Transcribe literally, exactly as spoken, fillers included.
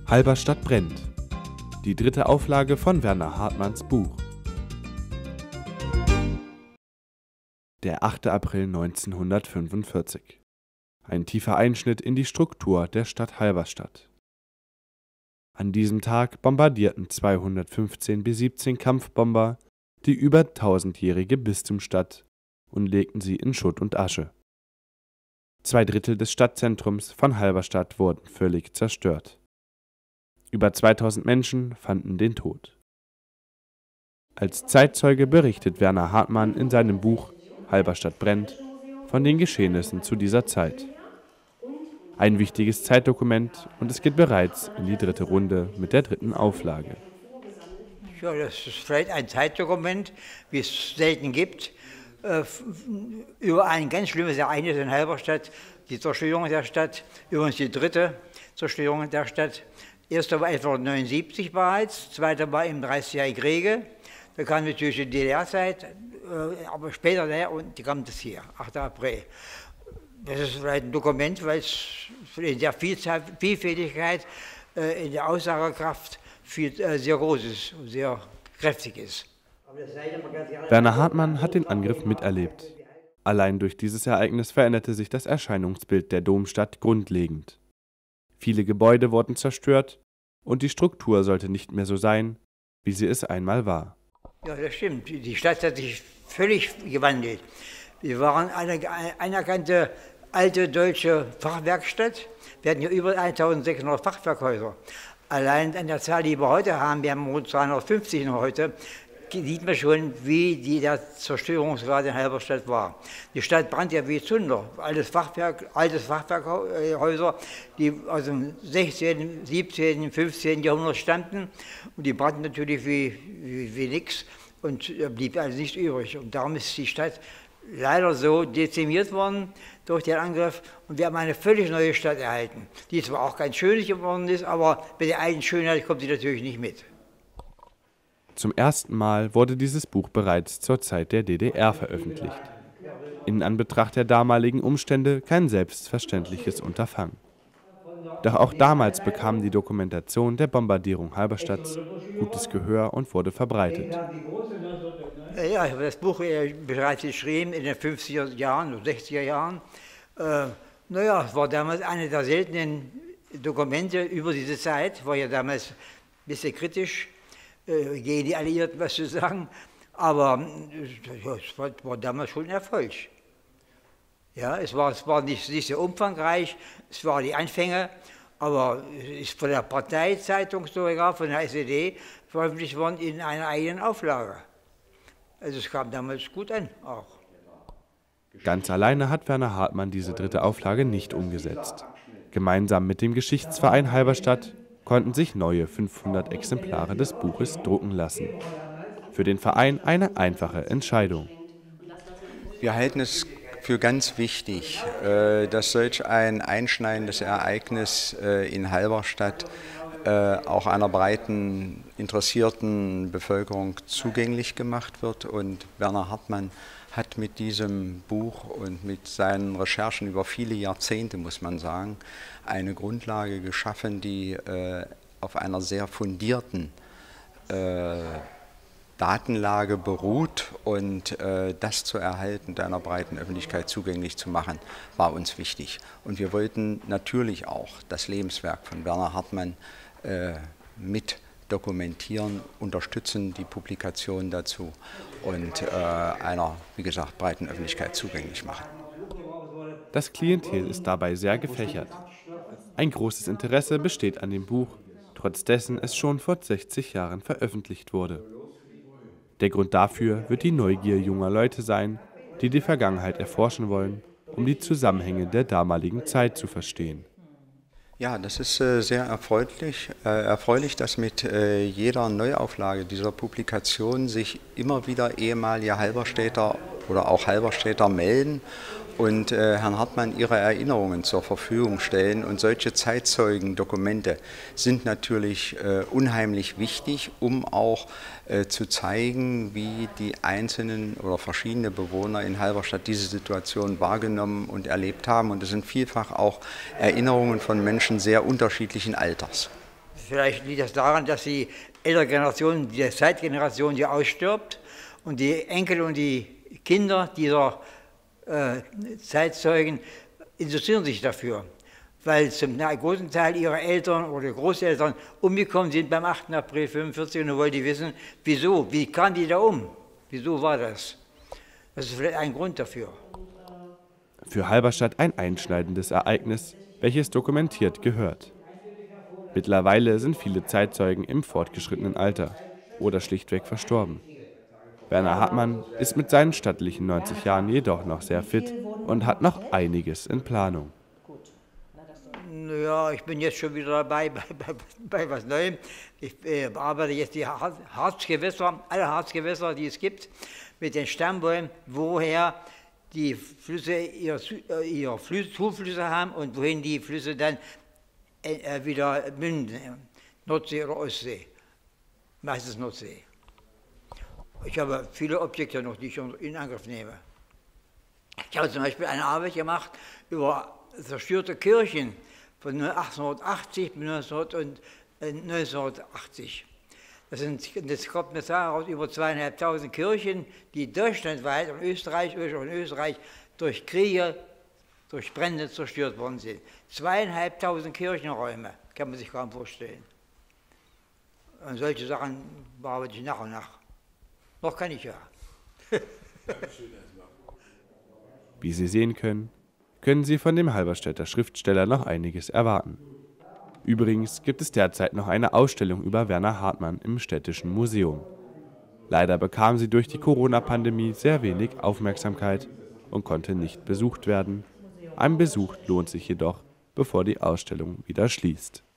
Halberstadt brennt. Die dritte Auflage von Werner Hartmanns Buch. Der achte April neunzehnhundertfünfundvierzig. Ein tiefer Einschnitt in die Struktur der Stadt Halberstadt. An diesem Tag bombardierten zweihundertfünfzehn B siebzehn Kampfbomber die über tausendjährige Bistumsstadt und legten sie in Schutt und Asche. Zwei Drittel des Stadtzentrums von Halberstadt wurden völlig zerstört. Über zweitausend Menschen fanden den Tod. Als Zeitzeuge berichtet Werner Hartmann in seinem Buch Halberstadt brennt von den Geschehnissen zu dieser Zeit. Ein wichtiges Zeitdokument, und es geht bereits in die dritte Runde mit der dritten Auflage. Ja, das ist vielleicht ein Zeitdokument, wie es selten gibt, äh, über ein ganz schlimmes Ereignis in Halberstadt, die Zerstörung der Stadt, übrigens die dritte Zerstörung der Stadt. Erste war elfhundertneunundsiebzig bereits, zweite war im dreißigjährigen Kriege, da kam natürlich die D D R-Zeit, äh, aber später, naja, und die kam das hier, achter April. Das ist vielleicht ein Dokument, weil es in der Vielfältigkeit, äh, in der Aussagekraft viel, äh, sehr groß ist und sehr kräftig ist. Werner Hartmann hat den Angriff miterlebt. Allein durch dieses Ereignis veränderte sich das Erscheinungsbild der Domstadt grundlegend. Viele Gebäude wurden zerstört und die Struktur sollte nicht mehr so sein, wie sie es einmal war. Ja, das stimmt. Die Stadt hat sich völlig gewandelt. Wir waren eine anerkannte alte deutsche Fachwerkstatt. Wir hatten hier über eintausendsechshundert Fachwerkhäuser. Allein an der Zahl, die wir heute haben, wir haben rund zweihundertfünfzig noch heute, sieht man schon, wie die der Zerstörungsgrad in Halberstadt war. Die Stadt brannte ja wie Zunder. Altes Fachwerk, altes Fachwerkhäuser, die aus dem sechzehnten, siebzehnten, fünfzehnten Jahrhundert stammten. Und die brannten natürlich wie, wie, wie nix und blieb also nicht übrig. Und darum ist die Stadt leider so dezimiert worden durch den Angriff. Und wir haben eine völlig neue Stadt erhalten, die zwar auch ganz schön geworden ist, aber mit der eigenen Schönheit kommt sie natürlich nicht mit. Zum ersten Mal wurde dieses Buch bereits zur Zeit der D D R veröffentlicht. In Anbetracht der damaligen Umstände kein selbstverständliches Unterfangen. Doch auch damals bekam die Dokumentation der Bombardierung Halberstadts gutes Gehör und wurde verbreitet. Ja, ich habe das Buch bereits geschrieben in den fünfziger Jahren oder sechziger Jahren. Äh, naja, es war damals eine der seltenen Dokumente über diese Zeit. Ich war ja damals ein bisschen kritisch äh, gegen die Alliierten, was zu sagen. Aber ja, es war, war damals schon ein Erfolg. Ja, es war, es war nicht, nicht sehr umfangreich, es waren die Anfänge, aber es ist von der Parteizeitung sogar, von der S E D, veröffentlicht worden in einer eigenen Auflage. Also es kam damals gut an auch. Ganz alleine hat Werner Hartmann diese dritte Auflage nicht umgesetzt. Gemeinsam mit dem Geschichtsverein Halberstadt konnten sich neue fünfhundert Exemplare des Buches drucken lassen. Für den Verein eine einfache Entscheidung. Wir halten es für ganz wichtig, dass solch ein einschneidendes Ereignis in Halberstadt auch einer breiten, interessierten Bevölkerung zugänglich gemacht wird. Und Werner Hartmann hat mit diesem Buch und mit seinen Recherchen über viele Jahrzehnte, muss man sagen, eine Grundlage geschaffen, die auf einer sehr fundierten Datenlage beruht, und äh, das zu erhalten, der einer breiten Öffentlichkeit zugänglich zu machen, war uns wichtig. Und wir wollten natürlich auch das Lebenswerk von Werner Hartmann äh, mit dokumentieren, unterstützen die Publikation dazu und äh, einer, wie gesagt, breiten Öffentlichkeit zugänglich machen. Das Klientel ist dabei sehr gefächert. Ein großes Interesse besteht an dem Buch, trotz dessen es schon vor sechzig Jahren veröffentlicht wurde. Der Grund dafür wird die Neugier junger Leute sein, die die Vergangenheit erforschen wollen, um die Zusammenhänge der damaligen Zeit zu verstehen. Ja, das ist äh, sehr erfreulich, äh, erfreulich, dass mit äh, jeder Neuauflage dieser Publikation sich immer wieder ehemalige Halberstädter oder auch Halberstädter melden und äh, Herrn Hartmann ihre Erinnerungen zur Verfügung stellen. Und solche Zeitzeugendokumente sind natürlich äh, unheimlich wichtig, um auch äh, zu zeigen, wie die einzelnen oder verschiedene Bewohner in Halberstadt diese Situation wahrgenommen und erlebt haben. Und es sind vielfach auch Erinnerungen von Menschen sehr unterschiedlichen Alters. Vielleicht liegt das daran, dass die ältere Generation, die Zeitgeneration, die ausstirbt und die Enkel und die Kinder dieser äh, Zeitzeugen interessieren sich dafür, weil zum großen Teil ihrer Eltern oder Großeltern umgekommen sind beim achten April fünfundvierzig und wollen die wissen, wieso, wie kamen die da um, wieso war das? Das ist vielleicht ein Grund dafür. Für Halberstadt ein einschneidendes Ereignis, welches dokumentiert gehört. Mittlerweile sind viele Zeitzeugen im fortgeschrittenen Alter oder schlichtweg verstorben. Werner Hartmann ist mit seinen stattlichen neunzig Jahren jedoch noch sehr fit und hat noch einiges in Planung. Ja, ich bin jetzt schon wieder dabei bei, bei, bei was Neuem. Ich äh, bearbeite jetzt die Har Harzgewässer, alle Harzgewässer, die es gibt, mit den Stammbäumen, woher die Flüsse ihre, ihre Flüsse, Zuflüsse haben und wohin die Flüsse dann äh, wieder münden, Nordsee oder Ostsee, meistens Nordsee. Ich habe viele Objekte noch, die ich in Angriff nehme. Ich habe zum Beispiel eine Arbeit gemacht über zerstörte Kirchen von achtzehnhundertachtzig bis neunzehnhundertachtzig. Das, sind, das kommt eine Zahl raus, über zweieinhalbtausend Kirchen, die deutschlandweit und Österreich und Österreich durch Kriege, durch Brände zerstört worden sind. Zweieinhalbtausend Kirchenräume, kann man sich kaum vorstellen. Und solche Sachen bearbeite ich nach und nach. Noch kann ich ja. Wie Sie sehen können, können Sie von dem Halberstädter Schriftsteller noch einiges erwarten. Übrigens gibt es derzeit noch eine Ausstellung über Werner Hartmann im Städtischen Museum. Leider bekam sie durch die Corona-Pandemie sehr wenig Aufmerksamkeit und konnte nicht besucht werden. Ein Besuch lohnt sich jedoch, bevor die Ausstellung wieder schließt.